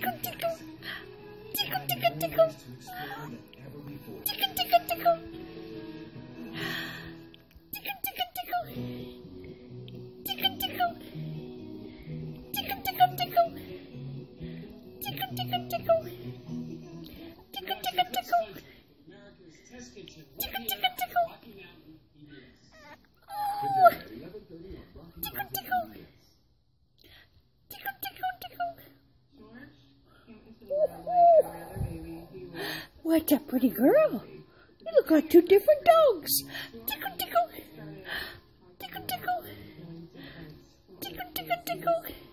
Tickle, tickle. Tickle, tickle, tickle. Tickle, tickle, tickle. Tickle, tickle, tickle. Tickle, tickle. Tickle, tickle, tickle. Tickle, tickle, tickle. Tickle, tickle, tickle. Tickle, tickle, tickle. Oh! Tickle, tickle. Tickle, tickle, tickle. What a pretty girl. You look like two different dogs. Tickle, tickle. Tickle, tickle. Tickle, tickle, tickle.